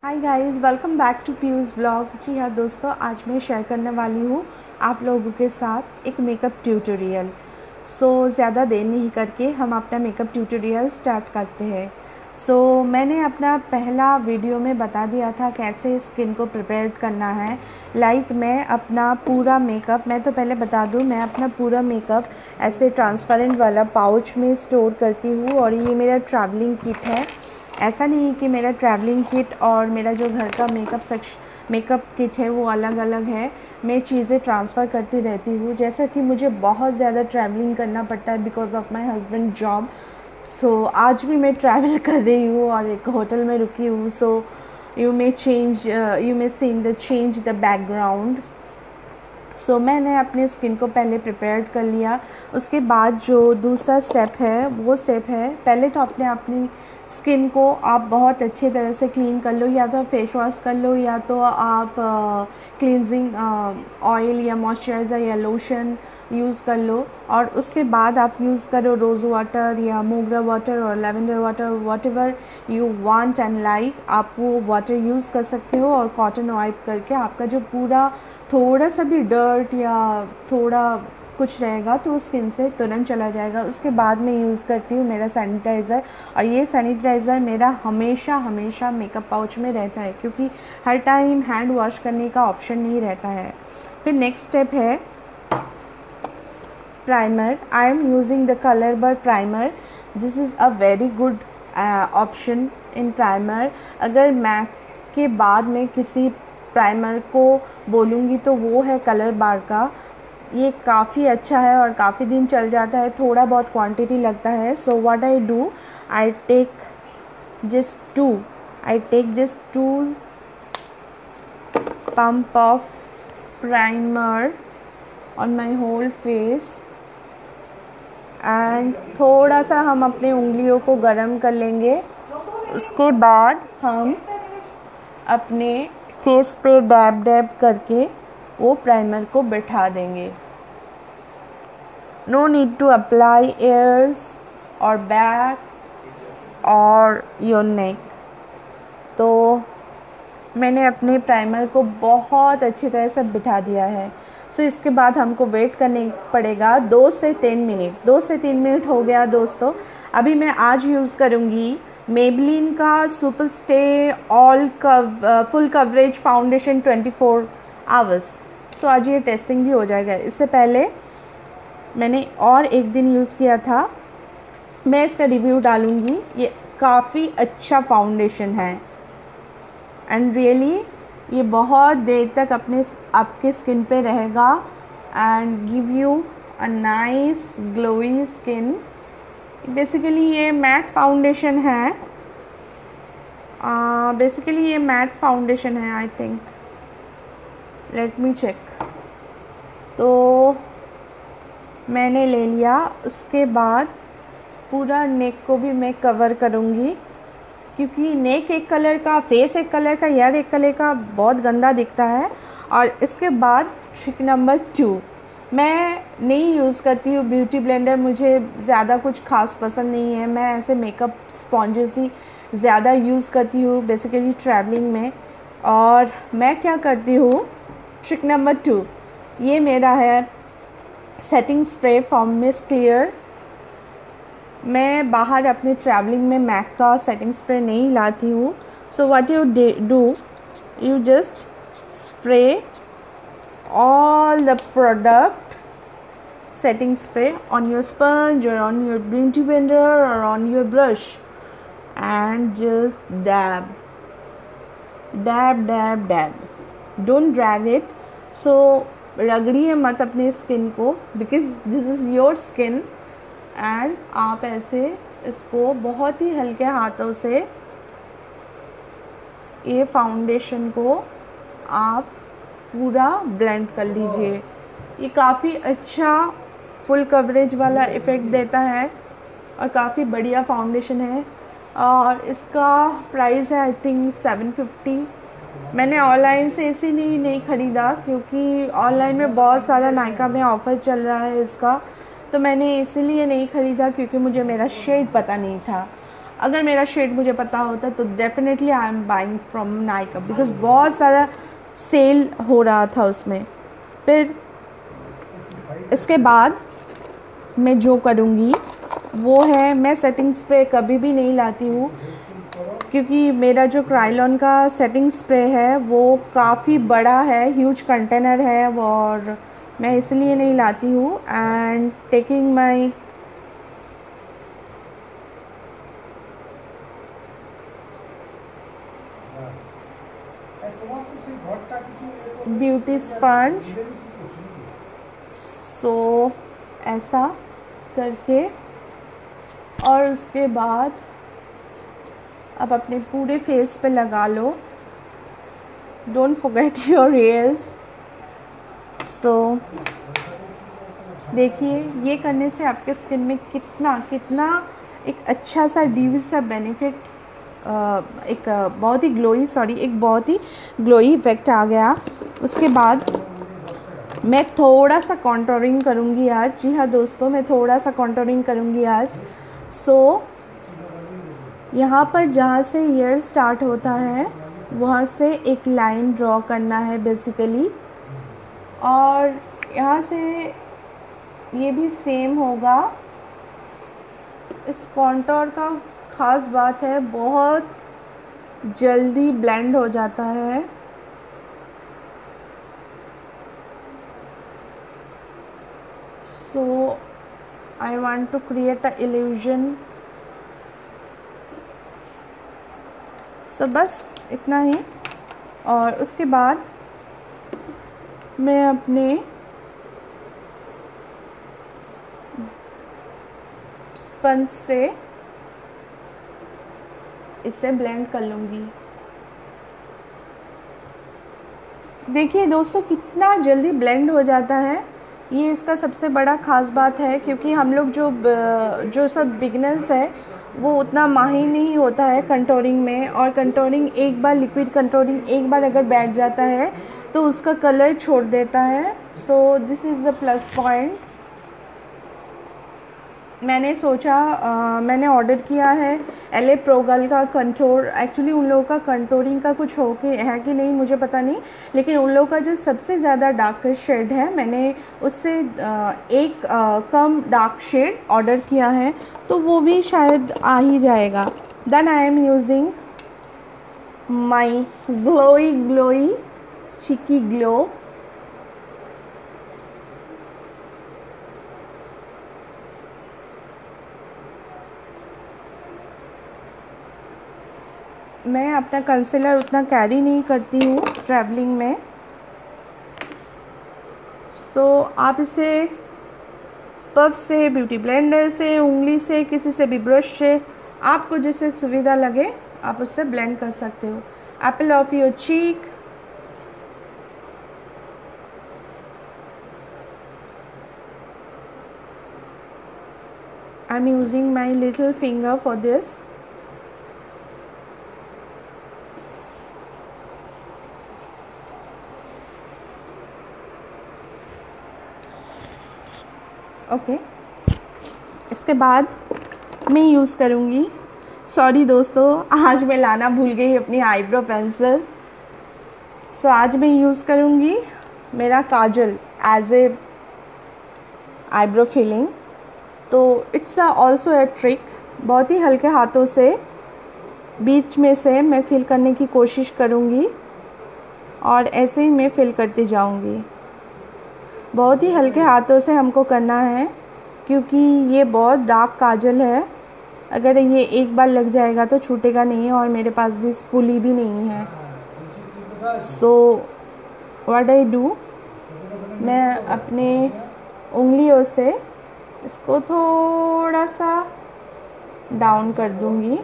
Hi guys, welcome back to Piyush's blog. जी हाँ दोस्तों, आज मैं शेयर करने वाली हूँ आप लोगों के साथ एक मेकअप ट्यूटोरियल। ज़्यादा देर नहीं करके हम अपना मेकअप ट्यूटोरियल स्टार्ट करते हैं। मैंने अपना पहला वीडियो में बता दिया था कैसे स्किन को प्रिपेयर करना है। मैं अपना पूरा मेकअप, मैं तो पहले बता दूँ, मैं अपना पूरा मेकअप ऐसे ट्रांसपेरेंट वाला पाउच में स्टोर करती हूँ और ये मेरा ट्रैवलिंग किट है। ऐसा नहीं है कि मेरा ट्रैवलिंग किट और मेरा जो घर का मेकअप किट है वो अलग अलग है। मैं चीज़ें ट्रांसफ़र करती रहती हूँ, जैसा कि मुझे बहुत ज़्यादा ट्रैवलिंग करना पड़ता है because of my husband job. आज भी मैं ट्रैवल कर रही हूँ और एक होटल में रुकी हूँ। You may seen the change the background. मैंने अपने स्किन को पहले प्रिपेयर कर लिया। उसके बाद जो दूसरा स्टेप है वो स्टेप है, पहले तो अपनी स्किन को आप बहुत अच्छे तरह से क्लीन कर लो। या तो आप फेस वॉश कर लो, या तो आप क्लींजिंग ऑयल या मॉइस्चराइज़र या लोशन यूज़ कर लो। और उसके बाद आप यूज़ करो रोज़ वाटर या मोगरा वाटर और lavender water, whatever you want and like. आप वो वाटर यूज़ कर सकते हो और कॉटन वाइप करके आपका जो पूरा थोड़ा सा भी डर्ट या थोड़ा कुछ रहेगा तो स्किन से तुरंत चला जाएगा। उसके बाद मैं यूज़ करती हूँ मेरा सैनिटाइज़र, और ये सैनिटाइज़र मेरा हमेशा हमेशा मेकअप पाउच में रहता है क्योंकि हर टाइम हैंड वॉश करने का ऑप्शन नहीं रहता है। फिर नेक्स्ट स्टेप है primer. I am using the Colorbar primer. This is a very good option in primer. अगर मैक के बाद में किसी प्राइमर को बोलूँगी तो वो है कलर बार का। ये काफ़ी अच्छा है और काफ़ी दिन चल जाता है, थोड़ा बहुत क्वांटिटी लगता है। So what I do, I take just two pump of primer on my whole face and थोड़ा सा हम अपने उंगलियों को गर्म कर लेंगे। उसके बाद हम अपने फेस पे डैब डैब करके वो प्राइमर को बिठा देंगे। No need to apply ears और बैक और योर नेक। तो मैंने अपने प्राइमर को बहुत अच्छी तरह से बिठा दिया है। इसके बाद हमको वेट करने पड़ेगा 2 से 3 मिनट। 2 से 3 मिनट हो गया दोस्तों। अभी मैं आज यूज़ करूँगी मेबलिन का super stay full coverage foundation 24 hours. आज ये टेस्टिंग भी हो जाएगा। इससे पहले मैंने और एक दिन यूज़ किया था, मैं इसका रिव्यू डालूँगी। ये काफ़ी अच्छा फाउंडेशन है एंड रियली ये बहुत देर तक आपके स्किन पे रहेगा and give you a nice glowy skin. Basically ये मैट फाउंडेशन है। I think, let me check. तो मैंने ले लिया। उसके बाद पूरा नेक को भी मैं कवर करूँगी क्योंकि नेक एक कलर का, फेस एक कलर का, हेयर एक कलर का बहुत गंदा दिखता है। और इसके बाद ट्रिक नंबर 2, मैं नहीं यूज़ करती हूँ ब्यूटी ब्लेंडर। मुझे ज़्यादा कुछ खास पसंद नहीं है। मैं ऐसे मेकअप स्पॉन्जेस ही ज़्यादा यूज़ करती हूँ बेसिकली ट्रैवलिंग में। और मैं क्या करती हूँ, ट्रिक नंबर 2, ये मेरा है setting spray from Miss Claire. मैं बाहर अपने ट्रैवलिंग में मैक का सेटिंग स्प्रे नहीं लाती हूँ। So what you do, you just spray all the product setting spray on your sponge or on your beauty blender or on your brush and just dab. Don't drag it. रगड़िए मत अपने skin को because this is your skin। And आप ऐसे इसको बहुत ही हल्के हाथों से ये फाउंडेशन को आप पूरा ब्लेंड कर लीजिए। ये काफ़ी अच्छा फुल कवरेज वाला इफ़ेक्ट देता है और काफ़ी बढ़िया फाउंडेशन है। और इसका प्राइस है आई थिंक 750। मैंने ऑनलाइन से इसीलिए नहीं ख़रीदा क्योंकि ऑनलाइन में बहुत सारा नायका में ऑफ़र चल रहा है इसका, तो मैंने इसीलिए नहीं ख़रीदा क्योंकि मुझे मेरा शेड पता नहीं था। अगर मेरा शेड मुझे पता होता तो definitely I am buying from Nykaa, because बहुत सारा सेल हो रहा था उसमें। फिर इसके बाद मैं जो करूँगी वो है, मैं सेटिंग स्प्रे कभी भी नहीं लाती हूँ, क्योंकि मेरा जो क्राइलॉन का सेटिंग स्प्रे है वो काफ़ी बड़ा है, ह्यूज कंटेनर है, और मैं इसलिए नहीं लाती हूँ। And taking my beauty sponge, so ऐसा करके, और उसके बाद अब अपने पूरे फेस पे लगा लो। Don't forget your ears. So देखिए, ये करने से आपके स्किन में कितना कितना एक अच्छा सा डीवी सा बेनिफिट, एक बहुत ही ग्लोई इफेक्ट आ गया। उसके बाद मैं थोड़ा सा कॉन्टोरिंग करूँगी आज। जी हाँ दोस्तों, मैं थोड़ा सा कॉन्टोरिंग करूँगी आज। सो यहाँ पर जहाँ से ईयर स्टार्ट होता है वहाँ से एक लाइन ड्रॉ करना है बेसिकली, और यहाँ से ये भी सेम होगा। इस कॉन्टोर का ख़ास बात है, बहुत जल्दी ब्लेंड हो जाता है। So I want to create a illusion. So बस इतना ही। और उसके बाद मैं अपने स्पंज से इसे ब्लेंड कर लूँगी। देखिए दोस्तों, कितना जल्दी ब्लेंड हो जाता है। ये इसका सबसे बड़ा ख़ास बात है, क्योंकि हम लोग जो सब बिगनर्स है वो उतना माहिर नहीं होता है कंटोरिंग में, और कंटोरिंग एक बार, लिक्विड कंटोरिंग एक बार अगर बैठ जाता है तो उसका कलर छोड़ देता है। So this is the plus point. मैंने सोचा, मैंने ऑर्डर किया है LA प्रोगल का कंटोर। एक्चुअली उन लोगों का कंटोरिंग का कुछ हो के है कि नहीं मुझे पता नहीं, लेकिन उन लोगों का जो सबसे ज़्यादा डार्केस्ट शेड है, मैंने उससे एक कम डार्क शेड ऑर्डर किया है, तो वो भी शायद आ ही जाएगा। Then I am using my glowy cheeky glow. मैं अपना कंसीलर उतना कैरी नहीं करती हूँ ट्रैवलिंग में। सो आप इसे पफ से, ब्यूटी ब्लेंडर से, उंगली से, किसी से भी, ब्रश से, आपको जिससे सुविधा लगे आप उससे ब्लेंड कर सकते हो। Apple of your cheek. I am using my little finger for this. Okay, इसके बाद मैं यूज़ करूँगी, सॉरी दोस्तों, आज मैं लाना भूल गई अपनी आईब्रो पेंसिल। सो आज मैं यूज़ करूँगी मेरा kajal as a eyebrow filling. तो इट्स ऑल्सो ए ट्रिक। बहुत ही हल्के हाथों से बीच में से मैं फिल करने की कोशिश करूँगी, और ऐसे ही मैं फिल करती जाऊँगी। बहुत ही हल्के हाथों से हमको करना है, क्योंकि ये बहुत डार्क काजल है। अगर ये एक बार लग जाएगा तो छूटेगा नहीं, और मेरे पास भी स्पूली भी नहीं है। सो व्हाट आई डू, मैं अपने उंगलियों से इसको थोड़ा सा डाउन कर दूंगी।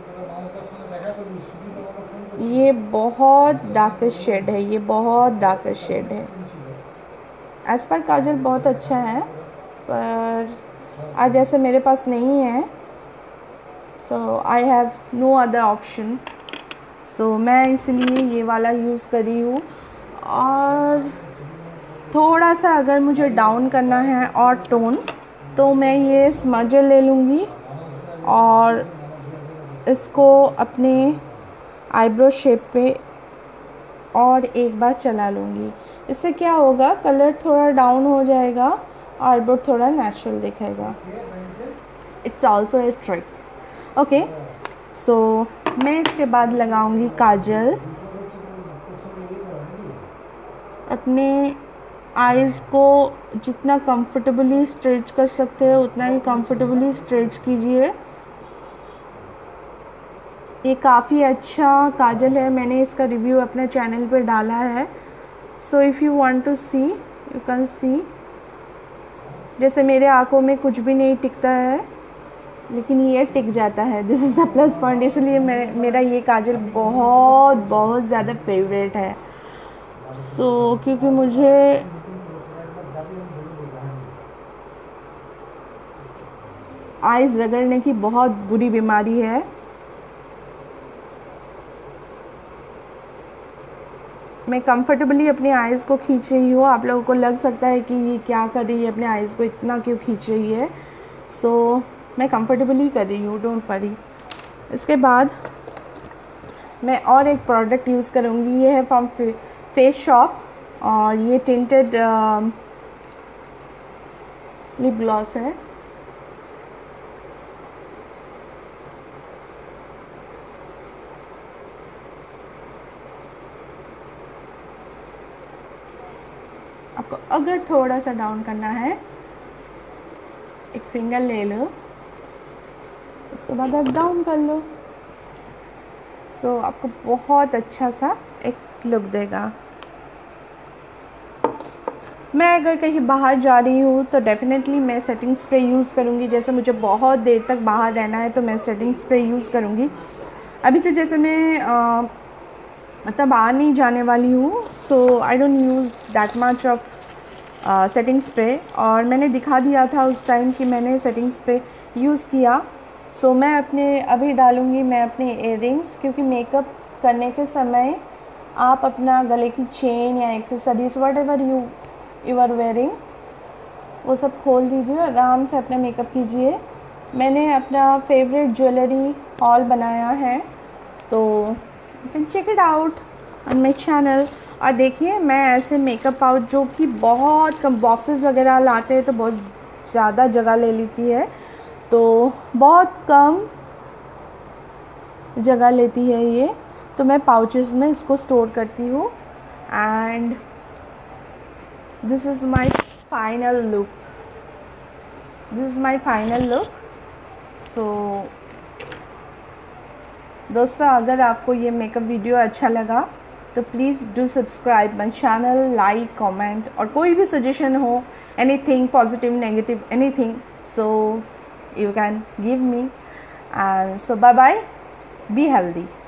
ये बहुत डार्केस्ट शेड है, ये बहुत डार्केस्ट शेड है। एज पर काजल बहुत अच्छा है, पर आज जैसे मेरे पास नहीं है, so I have no other option. So मैं इसलिए ये वाला यूज़ कर रही हूँ। और थोड़ा सा अगर मुझे डाउन करना है और टोन, तो मैं ये स्मजर ले लूँगी और इसको अपने आईब्रो शेप पे और एक बार चला लूँगी। इससे क्या होगा, कलर थोड़ा डाउन हो जाएगा, आईब्रो थोड़ा नेचुरल दिखेगा। It's also a trick. Okay, so मैं इसके बाद लगाऊंगी काजल। अपने आईज़ को जितना कंफर्टेबली स्ट्रेच कर सकते हैं उतना ही कंफर्टेबली स्ट्रेच कीजिए। ये काफ़ी अच्छा काजल है, मैंने इसका रिव्यू अपने चैनल पर डाला है। So if you want to see you can see. जैसे मेरे आँखों में कुछ भी नहीं टिकता है, लेकिन ये टिक जाता है। This is the plus point, इसलिए मेरा ये काजल बहुत बहुत ज़्यादा फेवरेट है। सो क्योंकि मुझे आइज़ रगड़ने की बहुत बुरी बीमारी है। मैं कंफर्टेबली अपने आइज़ को खींच रही हूँ। आप लोगों को लग सकता है कि ये क्या कर रही है, अपने आइज़ को इतना क्यों खींच रही है। सो मैं कंफर्टेबली कर रही हूँ, डोंट वरी। इसके बाद मैं और एक प्रोडक्ट यूज़ करूँगी। ये है फ्रॉम फेस शॉप और ये टिंटेड लिप ग्लॉस है। आपको अगर थोड़ा सा डाउन करना है, एक फिंगर ले लो, उसके बाद आप डाउन कर लो। सो आपको बहुत अच्छा सा एक लुक देगा। मैं अगर कहीं बाहर जा रही हूँ तो डेफ़िनेटली मैं सेटिंग स्प्रे यूज़ करूँगी। जैसे मुझे बहुत देर तक बाहर रहना है तो मैं सेटिंग स्प्रे यूज़ करूँगी। अभी तो जैसे मैं मतलब बाहर नहीं जाने वाली हूँ, so I don't use that much of setting spray. और मैंने दिखा दिया था उस टाइम कि मैंने सेटिंग स्प्रे यूज़ किया। सो मैं अपने अभी डालूँगी मैं अपने इयररिंग्स, क्योंकि मेकअप करने के समय आप अपना गले की चेन या accessories whatever you are wearing वो सब खोल दीजिए, आराम से अपना मेकअप कीजिए। मैंने अपना फेवरेट ज्वेलरी हॉल बनाया है, तो you can check it out on my channel. और देखिए, मैं ऐसे मेकअप पाउच जो कि बहुत कम बॉक्सेस वगैरह लाते हैं तो बहुत ज़्यादा जगह ले लेती है, तो बहुत कम जगह लेती है ये, तो मैं पाउचेस में इसको स्टोर करती हूँ। And this is my final look. So दोस्तों, अगर आपको ये मेकअप वीडियो अच्छा लगा तो please do subscribe my channel, like, comment, और कोई भी सजेशन हो, anything positive, negative, anything, so you can give me. And so bye bye, be healthy.